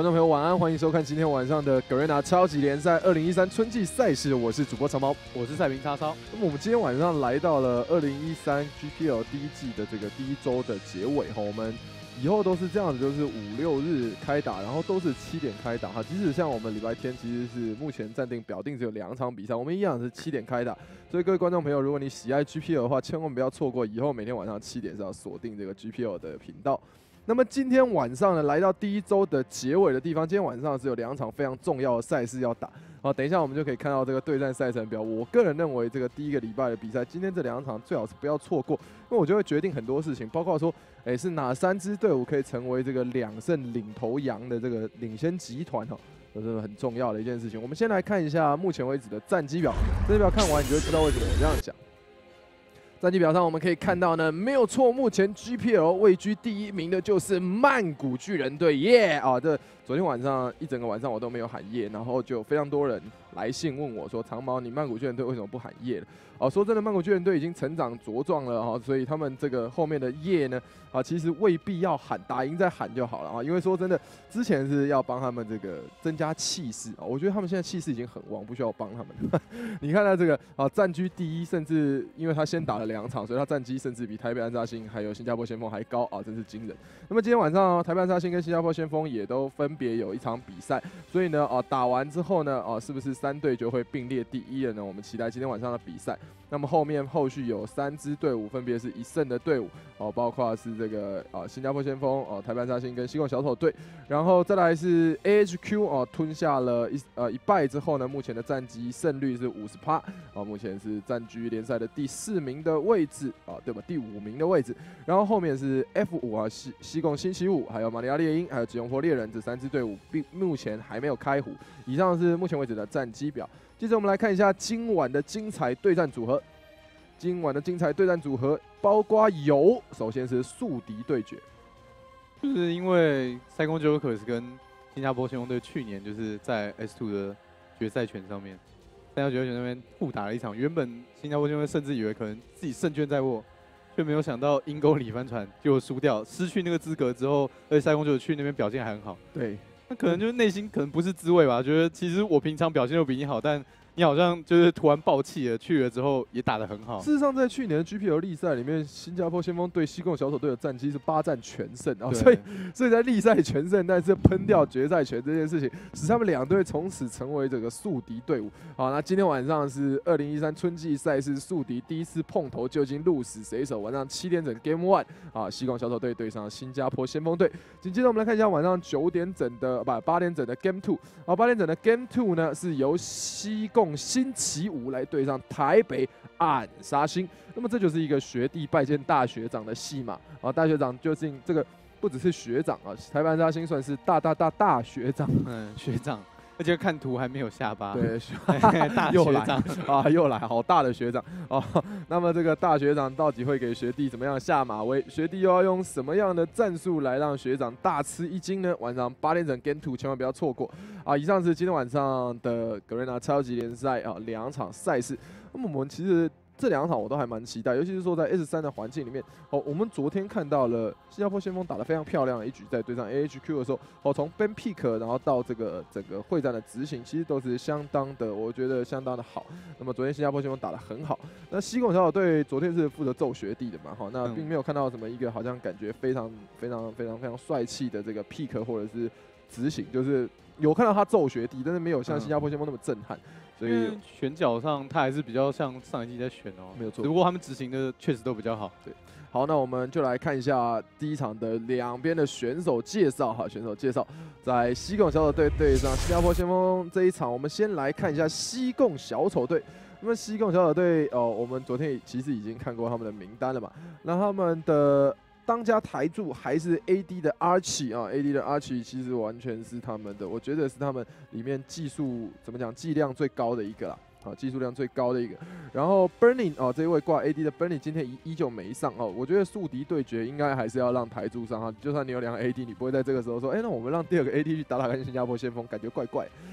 观众朋友晚安，欢迎收看今天晚上的 Garena 超级联赛2013春季赛事，我是主播长毛， 我是赛评叉烧。 那么我们今天晚上来到了2013 GPL 第一季的这个第一周的结尾哈，我们以后都是这样子，就是5、6日开打，然后都是7点开打哈。即使像我们礼拜天其实是目前暂定表定只有2场比赛，我们一样是7点开打。所以各位观众朋友，如果你喜爱 GPL 的话，千万不要错过以后每天晚上7点是要锁定这个 GPL 的频道。那么今天晚上呢，来到第一周的结尾的地方，今天晚上是有2场非常重要的赛事要打。好，等一下我们就可以看到这个对战赛程表。我个人认为，这个第一个礼拜的比赛，今天这2场最好是不要错过，因为我就会决定很多事情，包括说，是哪3支队伍可以成为这个2胜领头羊的这个领先集团哈，这是很重要的一件事情。我们先来看一下目前为止的战绩表，战绩表看完你就会知道为什么我这样讲。战绩表上我们可以看到呢，没有错，目前 GPL 位居第1名的就是曼谷巨人队，耶啊！这昨天晚上一整个晚上我都没有喊耶，然后就非常多人来信问我说：“长毛，你曼谷巨人队为什么不喊耶了？”哦，说真的，曼谷巨人队已经成长茁壮了哈，所以他们这个后面的耶呢，其实未必要喊，打赢再喊就好了啊。因为说真的，之前是要帮他们这个增加气势啊，我觉得他们现在气势已经很旺，不需要帮他们。你看他这个占据第一，甚至因为他先打了2场，所以他战绩甚至比台北安扎星还有新加坡先锋还高啊，真是惊人。那么今天晚上台北安扎星跟新加坡先锋也都分别有1场比赛，所以呢打完之后呢是不是3队就会并列第1了呢？我们期待今天晚上的比赛。那么后续有3支队伍，分别是1胜的队伍包括是这个新加坡先锋台北安扎星跟西贡小丑队，然后再来是 AHQ 吞下了一败之后呢，目前的战绩胜率是50%目前是占据联赛的第4名的位置对吧？第5名的位置，然后后面是 F5 西贡星期五，还有马里亚猎鹰，还有吉隆坡猎人这3支队伍，目前还没有开胡。以上是目前为止的战绩表。接着我们来看一下今晚的精彩对战组合。今晚的精彩对战组合包括有，首先是宿敌对决， 就是因为塞贡Jokers跟新加坡先锋队去年就是在 S2 的决赛权上面，在决赛权那边互打了1场，原本新加坡先锋甚至以为可能自己胜券在握，却没有想到阴沟里翻船就输掉，失去那个资格之后，而且塞贡Jokers去那边表现还很好， 对， 那可能就是内心可能不是滋味吧，觉得其实我平常表现都比你好，但你好像就是突然爆气了，去了之后也打得很好。 事实上，在去年的 GPL 例赛里面，新加坡先锋对西贡小丑队的战绩是8战全胜所以在例赛全胜，但是喷掉决赛权这件事情，使他们2队从此成为这个宿敌队伍。好，那今天晚上是2013春季赛事宿敌第1次碰头，究竟鹿死谁手？晚上7点整 Game 1西贡小丑队对上新加坡先锋队。紧接着我们来看一下晚上9点整的8点整的 Game 28点整的 Game 2呢是由西贡星期五来对上台北暗杀星，那么这就是一个学弟拜见大学长的戏码大学长究竟这个不只是学长台北暗杀星算是大学长， 学长，而且看图还没有下巴， 对， 大学长又来，好大的学长那么这个大学长到底会给学弟怎么样下马威？学弟又要用什么样的战术来让学长大吃一惊呢？晚上8点整 Game 2千万不要错过以上是今天晚上的 Garena 超级联赛2场赛事。那么我们其实这2场我都还蛮期待，尤其是说在 S3 的环境里面我们昨天看到了新加坡先锋打得非常漂亮的一局，在对上 AHQ 的时候从 Ben Pick 然后到这个整个会战的执行，其实都是相当的，我觉得相当的好。那么昨天新加坡先锋打得很好，那西贡小丑队昨天是负责揍学弟的嘛那并没有看到什么一个好像感觉非常帅气的这个 Pick 或者是执行，就是有看到他揍学弟，但是没有像新加坡先锋那么震撼。所以选角上他还是比较像上一季在选没有错。 只不过他们执行的确实都比较好。 对，好，那我们就来看一下第1场的2边的选手介绍选手介绍，在西贡小丑队对上新加坡先锋这一场，我们先来看一下西贡小丑队。那么西贡小丑队我们昨天其实已经看过他们的名单了嘛，那他们的当家台柱还是 AD 的 Archie AD 的 Archie 其实完全是他们的，我觉得是他们里面技术怎么讲，剂量最高的一个啦。技术量最高的一个，然后 Burning 这一位挂 AD 的 Burning 今天依旧没上我觉得宿敌对决应该还是要让台柱上就算你有2个 AD， 你不会在这个时候说，那我们让第2个 AD 去打看新加坡先锋，感觉怪怪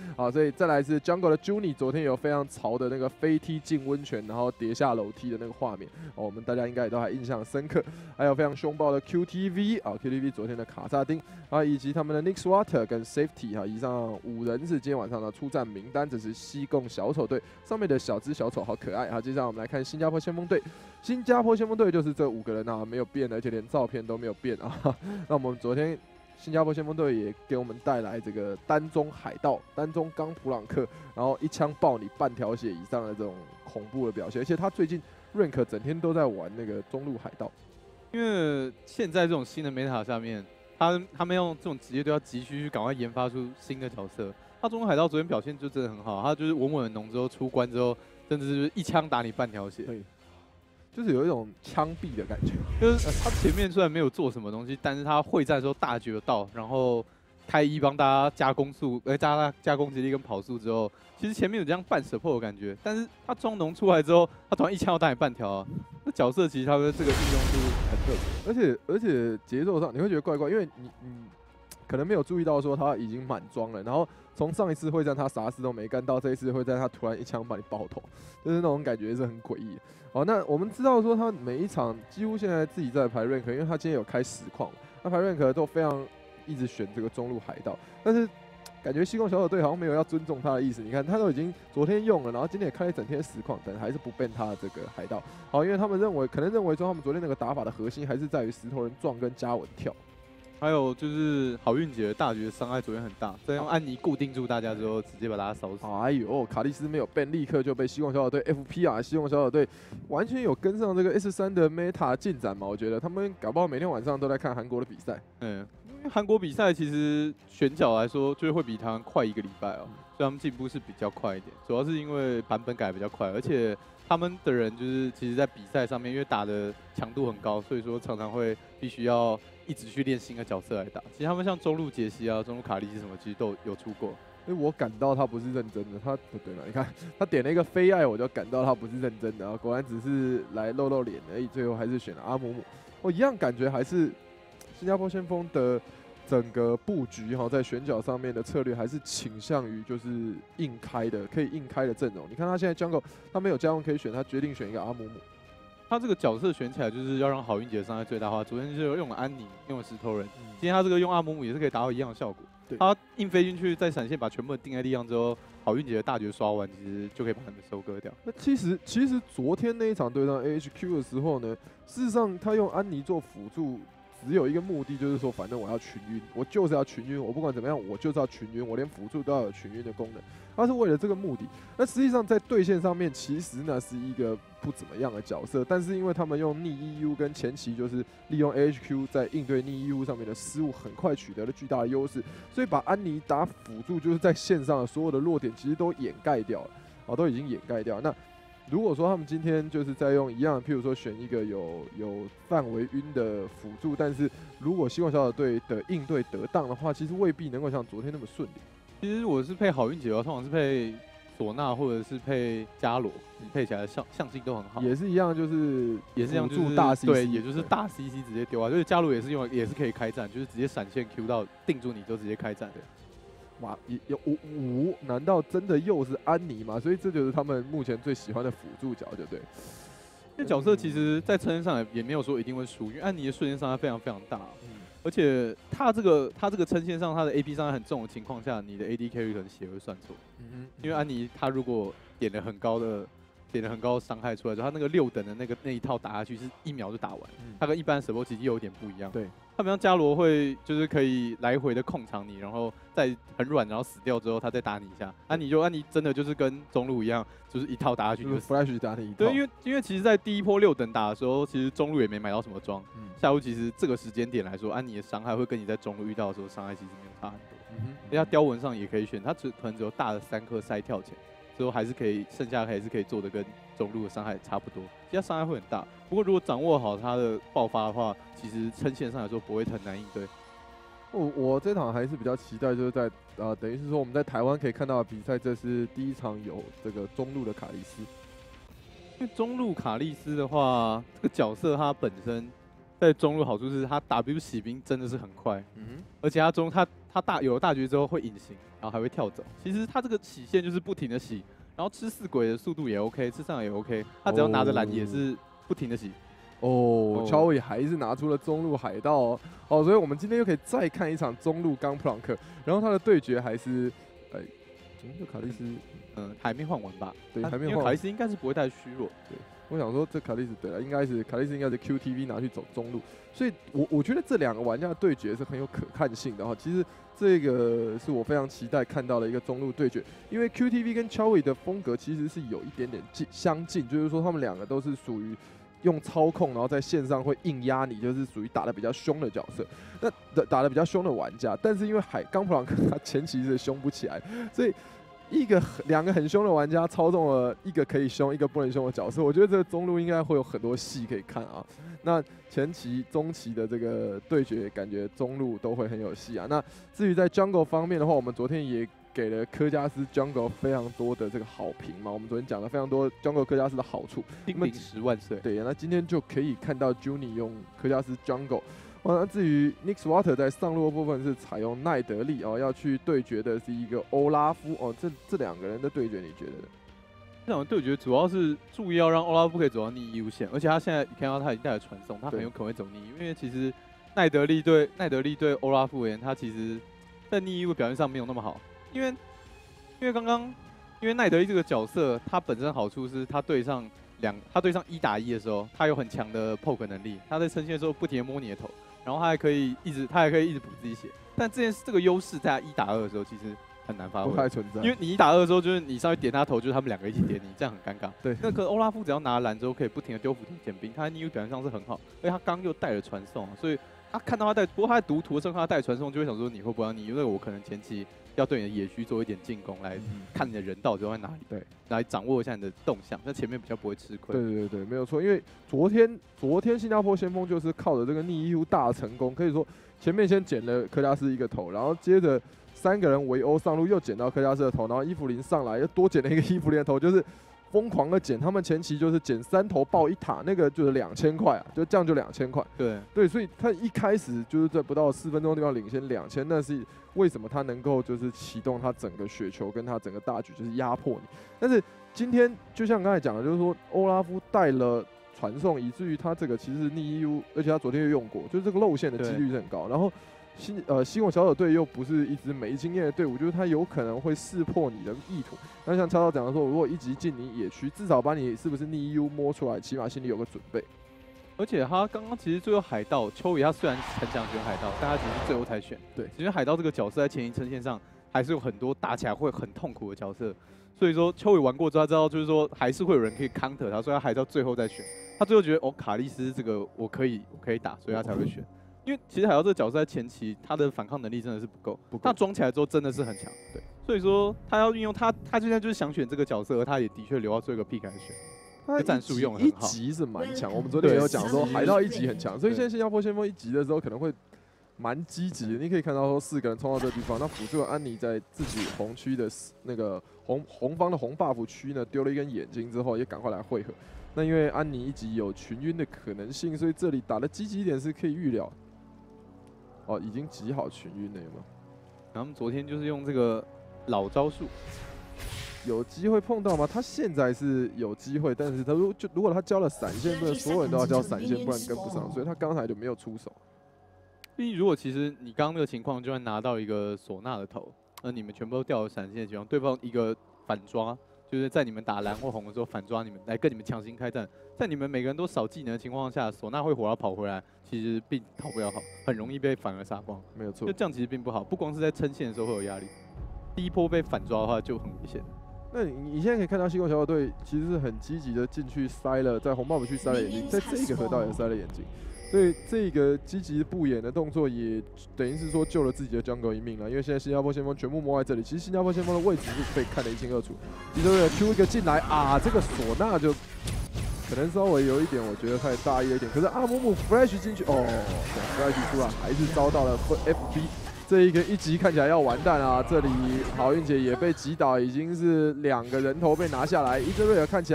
好，所以再来是 Jungle 的 Juni， 昨天有非常潮的那个飞踢进温泉，然后跌下楼梯的那个画面，我们大家应该也都还印象深刻。还有非常凶暴的 QTV 啊，QTV 昨天的卡萨丁啊，以及他们的 Nick Swatter 跟 Safety 以上5人是今天晚上的出战名单。这是西贡小丑队上面的小只小丑，好可爱。好，接下来我们来看新加坡先锋队。新加坡先锋队就是这5个人啊，没有变，而且连照片都没有变啊。那我们昨天新加坡先锋队也给我们带来这个单中海盗、单中冈普朗克，然后一枪爆你半条血以上的这种恐怖的表现。而且他最近 rank 整天都在玩那个中路海盗， 因为现在这种新的 meta 下面，他们用这种职业都要急需去赶快研发出新的角色。他中路海盗昨天表现就真的很好，他就是稳稳的农之后出关之后，甚至就是一枪打你半条血。 对，就是有一种枪毙的感觉。 就是他前面虽然没有做什么东西，但是他会战的时候大绝到，然后开一帮大家加攻速，加攻击力跟跑速之后，其实前面有这样半 support 的感觉。但是他装农出来之后，他突然一枪要打你半条啊！那角色其实他的这个应用度很特别，而且节奏上你会觉得怪怪，因为你可能没有注意到说他已经满装了，然后从上一次会战他啥事都没干，到这一次会战他突然一枪把你爆头，就是那种感觉是很诡异。好，那我们知道说他每一场几乎现在自己在排 rank， 因为他今天有开实况，那排 rank 都非常一直选这个中路海盗，但是感觉西贡小丑队好像没有要尊重他的意思。你看他都已经昨天用了，然后今天也开了一整天实况，但还是不 ban 他的这个海盗。好，因为他们可能认为说他们昨天那个打法的核心还是在于石头人撞跟加文跳。 还有就是好运姐的大绝伤害昨天很大，再用安妮固定住大家之后，直接把大家烧死。 哎呦，卡莉斯没有 ban， 立刻就被西贡小丑队 FP 西贡小丑队完全有跟上这个 S3 的 meta 进展嘛？我觉得他们搞不好每天晚上都在看韩国的比赛。 因为韩国比赛其实选角来说，就是会比台湾快1个礼拜哦，所以他们进步是比较快一点。主要是因为版本改得比较快，而且他们的人就是其实在比赛上面，因为打的强度很高，所以说常常会必须要一直去练新的角色来打。其实他们像中路杰西啊、中路卡莉斯什么，其实都有出过。 因为我感到他不是认真的，他不对了，你看他点了一个非爱，我就感到他不是认真的，果然只是来露露脸而已，最后还是选了阿姆姆。我一样感觉还是新加坡先锋的整个布局哈，在选角上面的策略还是倾向于就是硬开的，可以硬开的阵容。你看他现在 Jungle 他没有家用可以选，他决定选一个阿姆姆。 他这个角色选起来就是要让好运姐的伤害最大化。昨天就用了安妮，用了石头人，今天他这个用阿姆姆也是可以达到一样的效果。他硬飞进去，在闪现把全部定在地上之后，好运姐的大绝刷完，其实就可以把他们收割掉。 那其实昨天那一场对上 AHQ 的时候呢，事实上他用安妮做辅助，只有一个目的，就是说反正我要群晕，我就是要群晕，我不管怎么样，我就是要群晕，我连辅助都要有群晕的功能。他是为了这个目的。那实际上在对线上面，其实呢是一个不怎么样的角色，但是因为他们用逆 EU 跟前期就是利用 AHQ 在应对逆 EU 上面的失误，很快取得了巨大的优势，所以把安妮打辅助就是在线上的所有的弱点其实都掩盖掉了，都已经掩盖掉了。那如果说他们今天就是在用一样，譬如说选一个有范围晕的辅助，但是如果西贡小丑队的应对得当的话，其实未必能够像昨天那么顺利。 其实我是配好运姐的话，通常是配唢呐或者是配伽罗，配起来象性都很好。 也是一样，就是也是一样，就是大 CC， 对，也就是大 CC 直接丢啊。就是伽罗也是可以开战，就是直接闪现 Q 到定住你就直接开战。 哇，有5，难道真的又是安妮吗？所以这就是他们目前最喜欢的辅助角，对不对？ 这角色其实，在称上也没有说一定会输，因为安妮的瞬间伤害非常非常大。而且他这个称线上他的 AP 伤害很重的情况下，你的 AD carry 可能血会算错。因为安妮他如果点了很高的伤害出来之后，他那个6等的那一套打下去是1秒就打完，他跟一般的 support 其实又有点不一样。 对， 他们像伽罗会就是可以来回的控场你，然后再很软，然后死掉之后他再打你一下。安妮真的就是跟中路一样，就是一套打下去就是 flash 打你一套。 对，因为其实在第一波6等打的时候，其实中路也没买到什么装。下路其实这个时间点来说，安妮的伤害会跟你在中路遇到的时候伤害其实没有差很多。因为他雕纹上也可以选，他可能只有大的3颗塞跳前，之后还是可以，剩下还是可以做的跟中路的伤害差不多，其实伤害会很大。不过如果掌握好他的爆发的话，其实称线上来说不会很难应对。 我这场还是比较期待，就是在等于是说我们在台湾可以看到的比赛，这是第一场有这个中路的卡莉斯。 因为中路卡莉斯的话，这个角色他本身在中路好处是他 W 洗兵真的是很快，而且他有了大局之后会隐形，然后还会跳走。其实他这个洗线就是不停的洗，然后吃4鬼的速度也 OK， 吃上来也 OK， 他只要拿着蓝也是不停的洗。 乔伟还是拿出了中路海盗哦，所以我们今天又可以再看一场中路刚普朗克，然后他的对决还是这卡莉丝还没换完吧？ 对，还没换完。 因为卡莉丝应该是不会太虚弱。 对，我想说这卡莉丝对了，卡莉丝应该是 QTV 拿去走中路，所以我觉得这2个玩家的对决是很有可看性的哈。其实这个是我非常期待看到的一个中路对决，因为 QTV 跟 Chowy 的风格其实是有一点点相近，就是说他们2个都是属于用操控，然后在线上会硬压你，就是属于打得比较凶的角色。那打得比较凶的玩家，但是因为刚普朗克他前期是凶不起来，所以2个很凶的玩家操纵了一个可以凶、一个不能凶的角色。我觉得这个中路应该会有很多戏可以看啊。那前期、中期的这个对决，感觉中路都会很有戏啊。那至于在 Jungle 方面的话，我们昨天也给了科加斯 Jungle 非常多的这个好评嘛，我们昨天讲了非常多 Jungle 科加斯的好处， 兵临10万岁。 对，那今天就可以看到 Juni 用科加斯 Jungle。那至于 Nixwater 在上路的部分是采用奈德利要去对决的是一个欧拉夫这2个人的对决，你觉得呢？ 这场对决主要是注意要让欧拉夫可以走到逆 EU 线，而且他现在你看到他已经带了传送，他很有可能会走逆 EU，因为其实奈德利对欧拉夫而言，他其实在逆 EU 表现上没有那么好，因为奈德利这个角色，他本身好处是他对上1打1的时候，他有很强的 poke 能力，他在撑线的时候不停的摸你的头，然后他还可以一直补自己血，但这个优势在他1打2的时候其实很难发挥， 不太存在， 因为你1打2的时候就是你上去点他头，就是他们2个一起点你，这样很尴尬。 对， 那个欧拉夫只要拿蓝之后可以不停的丢斧头减兵，他在逆 U 表现上是很好，而且他刚又带了传送，所以他看到不过他在读图的时候看他带传送，就会想说你会不会让你，因为我可能前期要对你的野区做一点进攻，来看你的人到底在哪里， 对， 来掌握一下你的动向，在前面比较不会吃亏。 对，没有错。因为昨天新加坡先锋就是靠着这个逆 EU 大成功，可以说前面先捡了科加斯一个头，然后接着3个人围殴上路又捡到科加斯的头，然后伊芙琳上来又多捡了一个伊芙琳的头，就是疯狂的捡。他们前期就是捡3头爆1塔，那个就是2000块啊，就这样就2000块。对，所以他一开始就是在不到4分钟的地方领先2000，那是为什么他能够就是启动他整个雪球跟他整个大局，就是压迫你。但是今天就像刚才讲的，就是说欧拉夫带了传送，以至于他这个其实是逆 EU， 而且他昨天又用过，就是这个露线的几率是很高。然后西贡小丑队又不是一支没经验的队伍，就是他有可能会识破你的意图。那像超超讲的说，如果一级进你野区，至少把你是不是逆 EU 摸出来，起码心里有个准备。 而且他刚刚其实最后海盗秋野他虽然很想选海盗，但他其实最后才选。对，其实海盗这个角色在前期呈现上还是有很多打起来会很痛苦的角色。所以说秋野玩过之后，他知道就是说还是会有人可以 counter 他，所以他海盗最后再选。他最后觉得卡莉丝这个我可以打，所以他才会选。因为其实海盗这个角色在前期他的反抗能力真的是不够，他装起来之后真的是很强。对，所以说他要运用他现在就是想选这个角色，而他也的确留到最后一个 pick 来选。他战术用很好， 1级是蛮强。我们昨天也有讲说海盗1级很强，所以现在新加坡先锋1级的时候可能会蛮积极的。你可以看到说4个人冲到这个地方，那辅助安妮在自己红区的那个红方的红 buff 区呢丢了一根眼睛之后，也赶快来汇合。那因为安妮1级有群晕的可能性，所以这里打的积极一点是可以预料。已经集好群晕了，有没有？ 他们昨天就是用这个老招数， 有机会碰到吗？他现在是有机会，但是他如果他交了闪现，不能所有人都要交闪现，不然跟不上，所以他刚才就没有出手。 毕竟如果其实你刚刚那个情况，就算拿到一个唢呐的头，那你们全部都掉了闪现的情况，对方一个反抓，就是在你们打蓝或红的时候反抓你们，来跟你们强行开战。在你们每个人都少技能的情况下，唢呐会火要跑回来，其实并逃不了好，很容易被反而杀光。 没有错， 就这样其实并不好，不光是在撑线的时候会有压力，第一波被反抓的话就很危险。 那你现在可以看到西贡小丑队其实是很积极的进去塞了，在红帽子区塞了眼睛，在这个河道也塞了眼睛，所以这个积极不演的动作也等于是说救了自己的 jungle 一命了。因为现在新加坡先锋全部摸在这里，其实新加坡先锋的位置是被看得一清二楚。敌对的 Q 一个进来啊，这个唢呐就可能稍微有一点，我觉得太大意了一点。可是阿姆姆 flash 进去，flash 出来还是遭到了 FB。这一个1级看起来要完蛋啊！这里好运姐也被击倒，已经是2个人头被拿下来。伊泽瑞尔看起来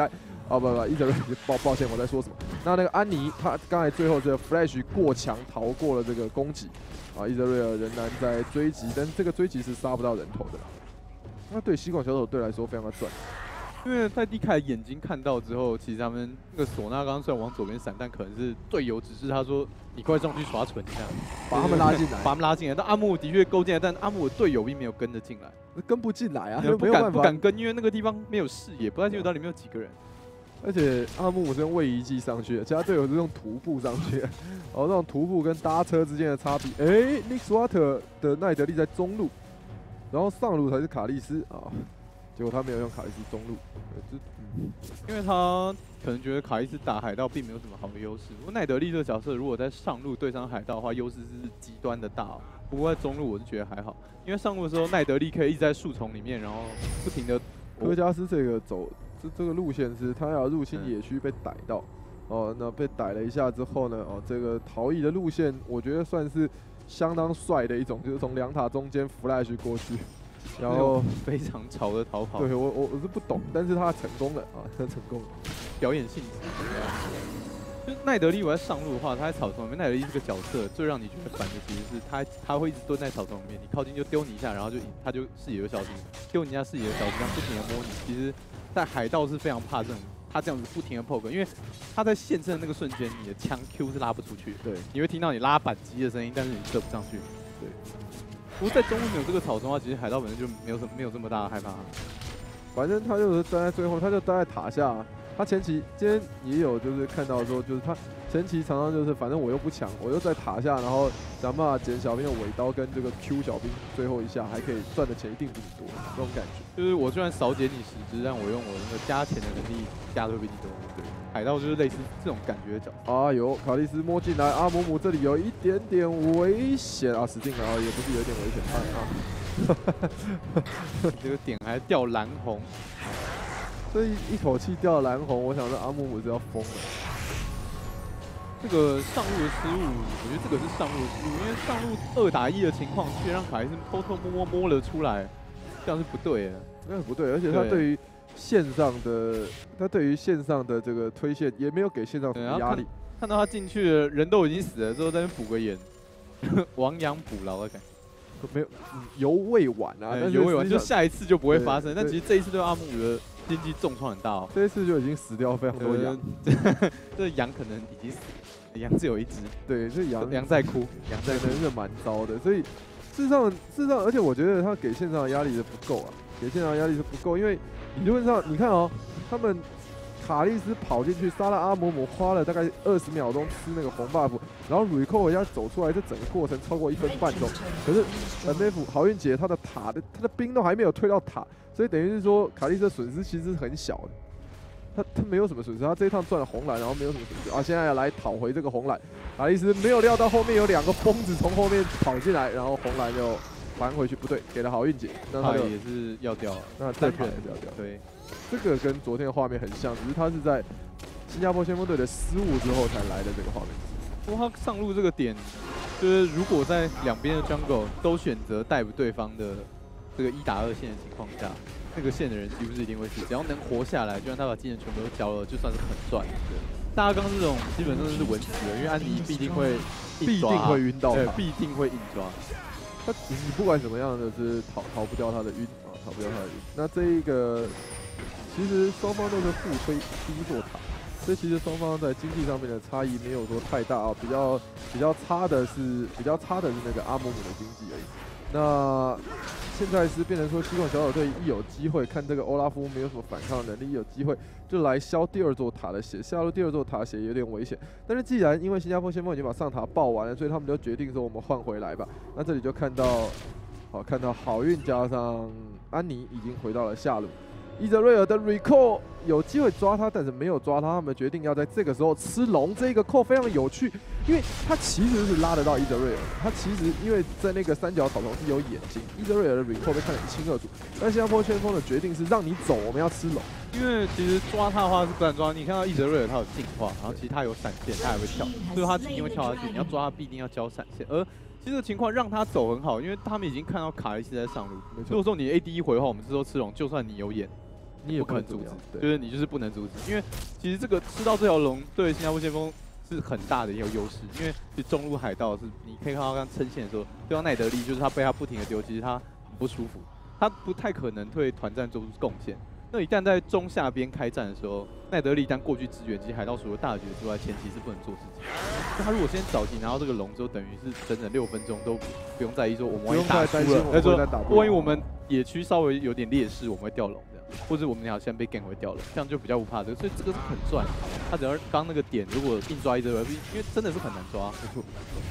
不，伊泽瑞抱歉，我在说什么？那个安妮，他刚才最后这个 Flash 过墙逃过了这个攻击，伊泽瑞尔仍然在追击，但是这个追击是杀不到人头的啦。那对吸管小丑队来说非常的赚， 因为在迪凯眼睛看到之后，其实他们那个唢呐刚刚虽然往左边闪，但可能是队友指示他说：“你快上去耍蠢一下， 把他们拉进来， 把他们拉进来。”但阿木的确勾进来，但阿木的队友并没有跟着进来， 跟不进来啊， 不敢跟，因为那个地方没有视野，不太清楚到底面有几个人。 而且阿木是用位移技上去的，其他队友是用徒步上去的。那种徒步跟搭车之间的差别，Nick Swatter 的奈德利在中路，然后上路才是卡利斯啊。结果他没有用卡利斯中路， 因为他可能觉得卡利斯打海盗并没有什么好的优势。不过奈德利这个角色如果在上路对上海盗的话，优势是极端的大。不过在中路我是觉得还好，因为上路的时候奈德利可以一直在树丛里面，然后不停的。 科加斯这个这个路线是他要入侵野区被逮到，那被逮了一下之后呢，这个逃逸的路线我觉得算是相当帅的一种，就是从2塔中间 flash 过去。然后非常潮的逃跑， 对我是不懂，但是他成功了啊，他成功了， 表演性质。就奈德利我在上路的话，他在草丛里面，奈德利这个角色最让你觉得烦的其实是他会一直蹲在草丛里面，你靠近就丢你一下，然后他就视野就消失，丢你一下视野就消失，这样不停的摸你。其实，在海盗是非常怕这种他这样子不停的 poke， 因为他在现身的那个瞬间，你的枪 Q 是拉不出去， 对， 你会听到你拉扳机的声音，但是你射不上去， 对。 不过在中路没有这个草丛的话，其实海盗本身就没有这么大的害怕。 反正他就是站在最后，他就待在塔下。他前期今天也有就是看到说，就是他前期常常就是反正我又不强，我又在塔下，然后想办法捡小兵的尾刀跟这个 Q 小兵最后一下，还可以赚的钱一定比你多，这种感觉。 就是我虽然少捡你10只，但我用我那个加钱的能力加的会比你多。对，海盗就是类似这种感觉的角色。 啊，有卡利斯摸进来，阿姆姆这里有一点点危险啊，死定了啊，也不是有点危险这个点还掉蓝红。 这一口气掉蓝红，我想说阿姆姆是要疯了。 这个上路的失误，我觉得这个是上路的失误，因为上路2打1的情况，却让卡利斯偷偷摸了出来，这样是不对的。 那不对，而且他对于线上的这个推线也没有给线上什么压力。 看到他进去了，人都已经死了之后，在那边补个眼，亡羊补牢的感觉。 没有，犹未晚啊， 犹未晚，就下一次就不会发生。但其实这一次对阿姆姆的经济重创很大哦。 这一次就已经死掉非常多羊， 这羊可能已经死了，羊只有1只。对， 这羊在哭，羊在哭， 真是蛮糟的。所以事实上，而且我觉得他给线上的压力是不够啊，给线上的压力是不够，因为理论上你看哦，他们卡利斯跑进去杀了阿姆姆，花了大概20秒钟吃那个红 buff， 然后 Rico 回家走出来，这整个过程超过1分半钟。可是 MF 好运姐他的兵都还没有推到塔，所以等于是说卡利斯的损失其实是很小的。他没有什么损失，他这一趟赚了红蓝，然后没有什么损失啊。现在要来讨回这个红蓝，卡利斯没有料到后面有2个疯子从后面跑进来，然后红蓝就还回去，不对，给了好运姐，那他也是要掉了， 那这盘也是要掉。 对。 这个跟昨天的画面很像，只是他是在新加坡先锋队的失误之后才来的这个画面。 不过他上路这个点，就是如果在两边的 jungle 都选择逮捕对方的这个1打2线的情况下，那个线的人几乎是一定会死，只要能活下来，就算他把技能全部都交了，就算是很赚。大家刚这种基本上是稳死的，因为安妮必定会晕到他， 必定会硬抓。 你不管怎么样的是逃不掉他的晕啊，逃不掉他的晕。那这一个。其实双方都是互推第一座塔，所以其实双方在经济上面的差异没有说太大啊，比较差的是那个阿姆姆的经济而已。那现在是变成说，西贡小岛队一有机会，看这个欧拉夫没有什么反抗能力，一有机会就来削第2座塔的血，下入第2座塔血有点危险。但是既然因为新加坡先锋已经把上塔爆完了，所以他们就决定说我们换回来吧。那这里就看到好运加上安妮已经回到了下路。伊泽瑞尔的 Recall 有机会抓他，但是没有抓他。他们决定要在这个时候吃龙。这个扣非常有趣，因为他其实是拉得到伊泽瑞尔。他其实因为在那个3角草丛是有眼睛，伊泽瑞尔的 Recall 被看得一清二楚。但新加坡先锋的决定是让你走，我们要吃龙。 因为其实抓他的话是不然抓，你看到伊泽瑞尔他有进化，然后其实他有闪现，他还会跳，所以他一定会跳下去。你要抓他，必定要交闪现。而其实这个情况让他走很好，因为他们已经看到卡利斯在上路。如果说你 AD 1回的话，我们这时候吃龙，就算你有眼。 你也不可能阻怎么样止，就是你就是不能阻止，因为其实这个吃到这条龙对新加坡先锋是很大的一个优势，因为其实中路海盗是你可以看到刚撑线的时候，对方奈德利就是他被他不停的丢，其实他很不舒服，他不太可能对团战做出贡献。那一旦在中下边开战的时候，奈德利一旦过去支援，其实海盗除了大绝之外，前期是不能做事情。那他如果先早期拿到这个龙之后，等于是整整6分钟都不用在意说我们万一打输了，他说万一我们野区稍微有点劣势，我们会掉龙这样，或者我们好像被 gank 会掉龙，这样就比较不怕这个，所以这个是很赚。他只要刚那个点如果硬抓一只，因为真的是很难抓， 没错。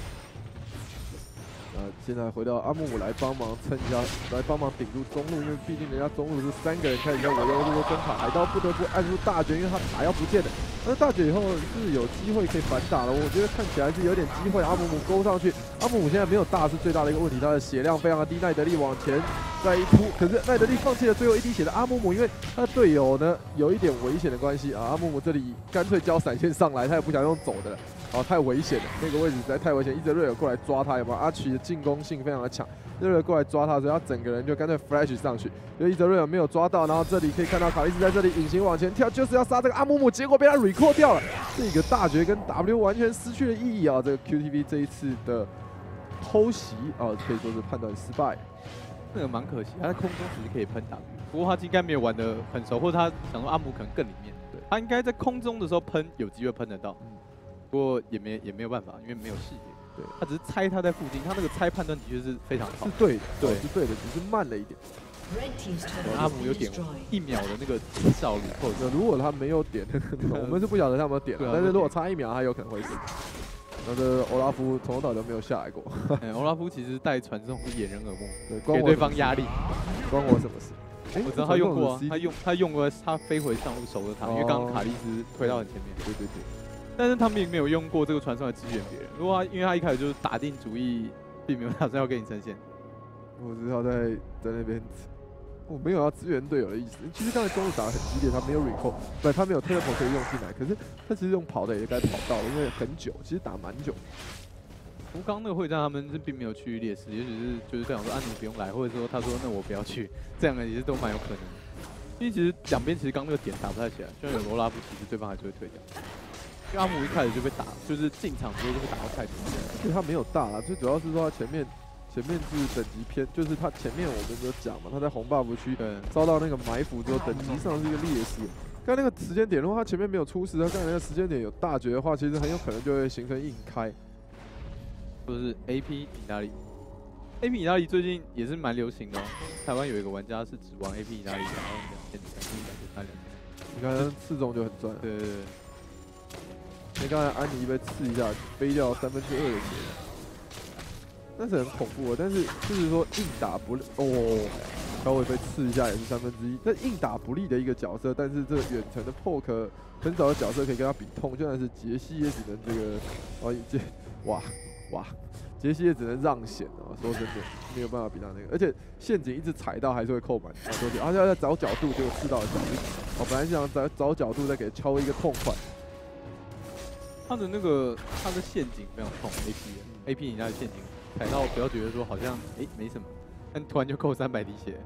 现在回到阿木姆来帮忙撑一下，来帮忙顶住中路，因为毕竟人家中路是3个人开始在围绕这个中塔，海盗不得不按住大绝，因为他塔要不见了。那大绝以后是有机会可以反打了，我觉得看起来是有点机会。阿姆姆勾上去，阿姆姆现在没有大是最大的一个问题，他的血量非常的低。奈德利往前再一扑，可是奈德利放弃了最后一滴血的阿姆姆，因为他的队友呢有一点危险的关系啊，阿姆姆这里干脆交闪现上来，他也不想用走的了。太危险了，那个位置实在太危险。伊泽瑞尔过来抓他，有没有？阿奇的进攻性非常的强，伊泽瑞尔过来抓他，所以他整个人就干脆 flash 上去。所以伊泽瑞尔没有抓到，然后这里可以看到卡莉斯在这里隐形往前跳，就是要杀这个阿姆姆，结果被他 recall 掉了。这个大绝跟 W 完全失去了意义啊！这个 QTV 这一次的偷袭可以说是判断失败。 那个蛮可惜，他在空中其实可以喷 W， 不过他应该没有玩得很熟，或者他想说阿姆可能更里面，对，他应该在空中的时候喷，有机会喷得到。不过也没有办法，因为没有视野。对，他只是猜他在附近，他那个猜判断的确是非常好， 是对的，对，是对的，只是慢了一点。 阿姆有点1秒的那个效率，或者如果他没有点，我们是不晓得他有没有点，但是如果差1秒，他有可能会死。那这欧拉夫从头到尾都没有下来过。 欧拉夫其实带传送是掩人耳目， 对， 给对方压力， 关我什么事？ 我知道他用过啊，他用过，他飞回上路守着他，因为刚刚卡莉斯推到很前面。 对。 但是他并没有用过这个传送来支援别人。如果因为他一开始就是打定主意，并没有打算要跟你呈现。 我知道在那边，我没有要支援队友的意思。其实刚才中路打得很激烈，他没有 recall， 对，他没有 teleport 可以用进来。可是他其实用跑的也该跑到了，因为很久，其实打蛮久。 不过刚刚那个会战他们是并没有趋于劣势，也许是就是想说啊你不用来，或者说他说那我不要去，这样的也是都蛮有可能的。因为其实两边其实刚那个点打不太起来，就算有罗拉夫，其实对方还是会退掉。因为阿姆一开始就被打，就是进场之后就被打到太多。 其实他没有大啦，最主要是说他前面是等级偏，就是他前面我们有讲嘛，他在红 buff 区遭到那个埋伏之后，等级上是一个劣势。刚才那个时间点的话，他前面没有出事，他刚才那个时间点有大绝的话，其实很有可能就会形成硬开。 或者是 AP 意大利 ，AP 意大利最近也是蛮流行的哦。台湾有一个玩家是只玩 AP 意大利，然后2000， 你看刺中就很赚。对。因为刚才安妮被刺一下，飞掉2/3的血，那是很恐怖的。但是就是说硬打不利稍微被刺一下也是1/3。那硬打不利的一个角色，但是这个远程的 poke 很少的角色可以跟他比痛，就算是杰西也只能这个哇，杰西也只能让险啊！说真的，没有办法比他那个，而且陷阱一直踩到还是会扣满啊！多点，而且要找角度，结果刺到了脚本来是想找角度再给敲一个痛快。 他的陷阱非常痛 ，AP 你那的陷阱踩到不要觉得说好像没什么，但突然就扣300滴血。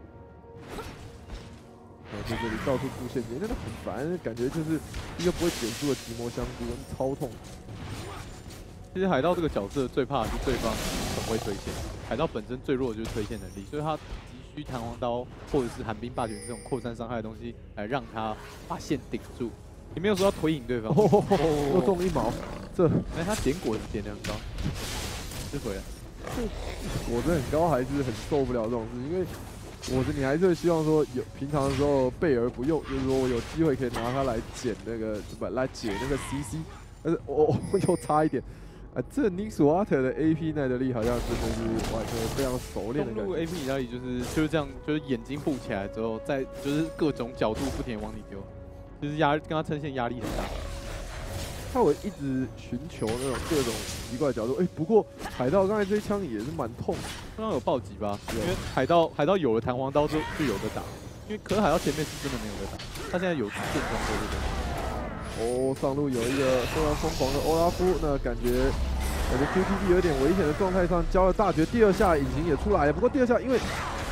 在这里到处布陷阱，真的很烦，感觉就是一个不会减速的寂寞香菇，超痛。 其实海盗这个角色最怕的是对方很会推线，海盗本身最弱的就是推线能力，所以他急需弹簧刀或者是寒冰霸权这种扩散伤害的东西来让他把线顶住。你没有说要推赢对方， 又中1毛， 他点果子点得很高，就回来。 果子很高还是很受不了这种事，因为果子你还是会希望说平常的时候备而不用，就是说我有机会可以拿它来减那个来解那个 CC， 但是又差一点。这 Nixwater 的 AP 奈德利好像真的是玩得非常熟练的感觉。 AP 意大利就是这样，就是眼睛布起来之后，再就是各种角度不停地往里丢，就是跟他撑线压力很大。 他会一直寻求那种各种奇怪的角度。不过海盗刚才这一枪也是蛮痛的， 刚刚有暴击吧？因为海盗有了弹簧刀就有的打，因为可是海盗前面是真的没有的打，他现在有剑装对不对？ 上路有一个非常疯狂的欧拉夫，那感觉 QTV 有点危险的状态上交了大绝，第2下隐形也出来了。不过第2下因为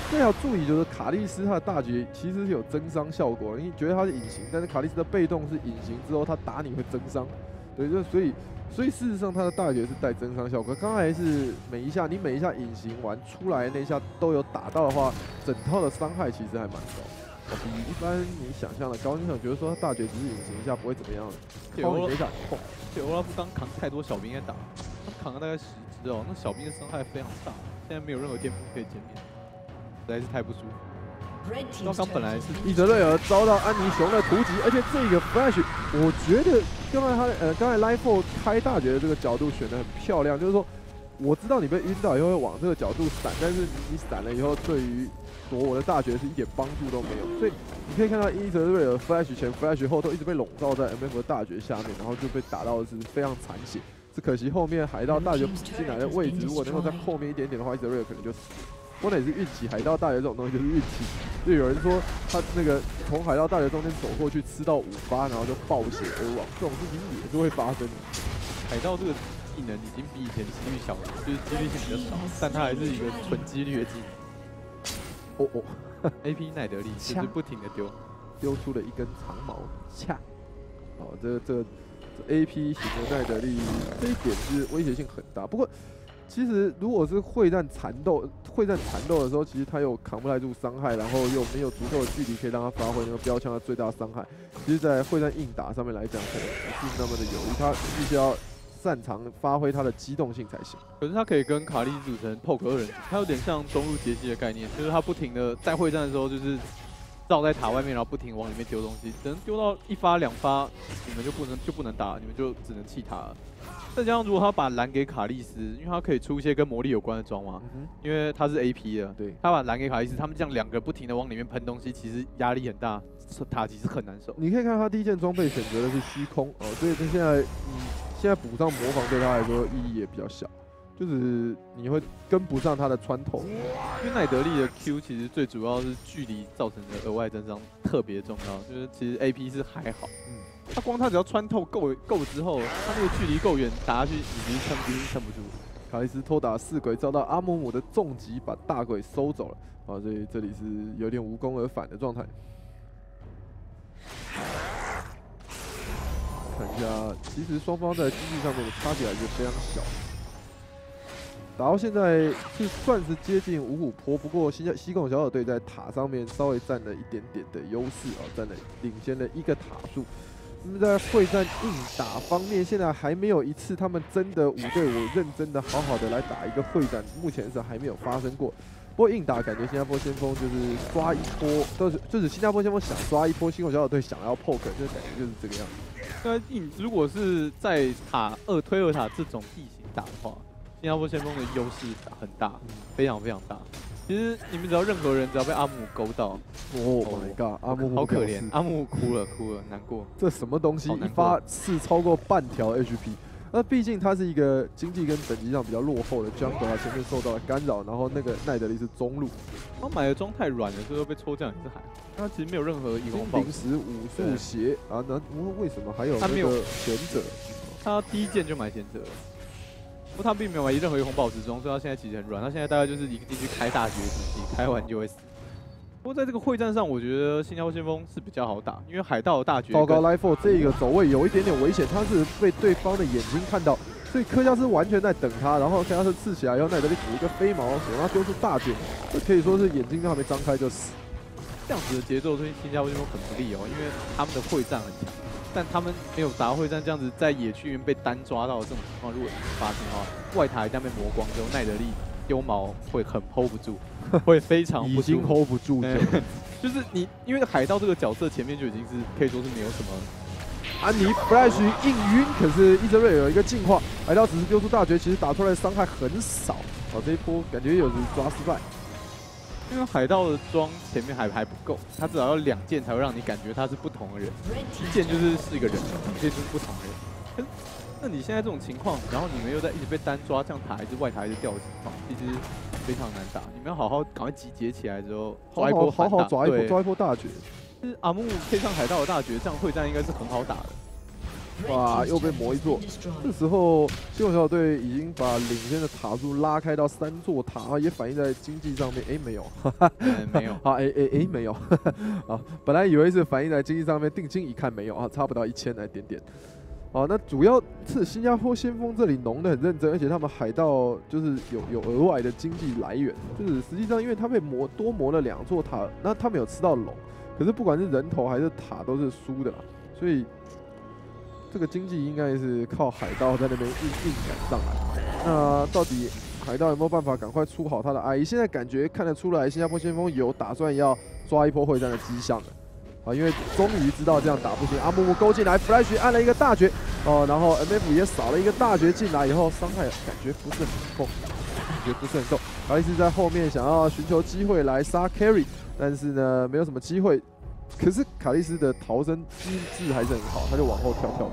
这要注意，就是卡莉丝他的大绝其实是有增伤效果的，你觉得他是隐形，但是卡莉丝的被动是隐形之后，他打你会增伤，对，就所以事实上他的大绝是带增伤效果。刚才是你每一下隐形完出来那一下都有打到的话，整套的伤害其实还蛮高。比一般你想象的高，你可能觉得说他大绝只是隐形一下不会怎么样的，靠你一下，砰！ 对，欧拉夫刚扛太多小兵在打，他扛了大概10只哦，那小兵的伤害非常大，现在没有任何天赋可以减免，实在是太不舒服。刚刚本来是伊泽瑞尔遭到安妮熊的突击，而且这个 Flash， 我觉得刚才 Life 4开大绝的这个角度选得很漂亮，就是说我知道你被晕到以后会往这个角度闪，但是你闪了以后对于躲我的大绝是一点帮助都没有，所以你可以看到伊泽瑞尔 Flash 前 Flash 后都一直被笼罩在 MF 的大绝下面，然后就被打到的是非常残血。只可惜后面海盗大绝进来的位置，如果能够在后面一点点的话，伊泽瑞尔可能就死了。不过那也是运气，海盗大绝这种东西就是运气。就有人说他那个从海盗大绝中间走过去吃到5发，然后就爆血而亡，这种事情也是会发生的。 海盗这个技能已经比以前几率小了，就是几率性比较少，但它还是一个纯几率的技能。AP 奈德利就是不停的丢出了一根长矛，恰。好，这 AP 型的奈德利这一点是威胁性很大。不过其实如果是会战缠斗的时候，其实他又扛不太住伤害，然后又没有足够的距离可以让他发挥那个标枪的最大伤害。其实，在会战硬打上面来讲，可能不是那么的有利，他必须要擅长发挥他的机动性才行。 可是他可以跟卡莉组成 poke 2人组，他有点像中路截击的概念，就是他不停的在会战的时候就是绕在塔外面，然后不停往里面丢东西，等丢到1发2发，你们就不能打，你们就只能弃塔了。再加上如果他把蓝给卡莉丝，因为他可以出一些跟魔力有关的装嘛，因为他是 AP 的， 对， 他把蓝给卡莉丝，他们这样2个不停的往里面喷东西，其实压力很大，塔其实很难守。 你可以看他第一件装备选择的是虚空哦，所以他现在补上魔防对他来说意义也比较小，就是你会跟不上他的穿透。 因为奈德利的 Q 其实最主要是距离造成的额外增伤特别重要，就是其实 AP 是还好，他只要穿透够之后，他那个距离够远，打下去已经撑不住。 卡莉丝偷打4鬼，遭到阿姆姆的重击把大鬼收走了啊，所以这里是有点无功而返的状态。看一下，其实双方在经济上面的差别还是非常小。打到现在是算是接近五虎坡，不过西贡小小队在塔上面稍微占了一点点的优势啊，占了领先了1个塔数。那么在会战硬打方面，现在还没有一次他们真的5对5认真的好好的来打一个会战，目前是还没有发生过。不过硬打感觉新加坡先锋就是刷一波，就是新加坡先锋想刷一波，西贡小小队想要 poke，就感觉就是这个样子。 那如果是在塔推2塔这种地形打的话，新加坡先锋的优势很大，非常非常大。其实你们只要任何人只要被阿姆勾到 ，Oh my god， 阿姆好可怜，阿姆哭了，难过。 这什么东西？一发刺超过半条 HP。那毕竟他是一个经济跟等级上比较落后的 jungle， 他前面受到了干扰，然后那个奈德利是中路， 他买的装太软了，所以被抽降也是还好。他其实没有任何以红宝临时武术鞋啊，那为什么还有那个贤者？ 他第一件就买贤者了。不过他并没有买任何红宝石装，所以他现在其实很软。他现在大概就是一个进去开大绝之气，开完就会死。不过在这个会战上，我觉得新加坡先锋是比较好打，因为海盗的大绝。 糟糕 ，Life 4这个走位有一点点危险，他是被对方的眼睛看到，所以科加斯完全在等他，然后科加斯刺起来以后，奈德利补一个飞毛，手上丢出大绝，这可以说是眼睛都还没张开就死。 这样子的节奏对新加坡先锋很不利哦，因为他们的会战很强。但他们没有打会战，这样子在野区里面被单抓到的这种情况，如果发生的话，外塔一旦被磨光之后，奈德利丢毛会很 hold 不住，会非常已经 hold 不住， 就是你因为海盗这个角色前面就已经是可以说是没有什么。 安妮 Flash 硬晕，可是伊泽瑞有一个进化，海盗只是丢出大绝，其实打出来的伤害很少。哦，这一波感觉有抓失败。 因为海盗的装前面还不够，他至少要2件才会让你感觉他是不同的人，一件就是一个人，2件就是不同的人。那你现在这种情况，然后你们又在一直被单抓，这样塔一直外塔一直掉的情况，其实非常难打。你们要好好赶快集结起来之后，抓一波好好抓一波大绝。 就是阿木配上海盗的大绝，这样会战应该是很好打的。 哇，又被磨一座。这时候西贡小岛队已经把领先的塔数拉开到3座塔，也反映在经济上面。哎，没有， 没有。 好，没有。啊，本来以为是反映在经济上面，定睛一看没有啊，差不到1000来点点。哦，那主要是新加坡先锋这里农的很认真，而且他们海盗就是有额外的经济来源，就是实际上因为他被多磨了2座塔，那他们有吃到龙，可是不管是人头还是塔都是输的啦，所以这个经济应该是靠海盗在那边硬赶上来。那到底海盗有没有办法赶快出好他的 IE？ 现在感觉看得出来，新加坡先锋有打算要抓一波会战的迹象了。啊，因为终于知道这样打不行，阿木木勾进来 ，Flash 按了一个大绝，哦，然后 MF 也扫了一个大绝进来以后，伤害感觉不是很够，感觉不是很够。卡利斯在后面想要寻求机会来杀 Carry， 但是呢没有什么机会。可是卡利斯的逃生机制还是很好，他就往后跳走。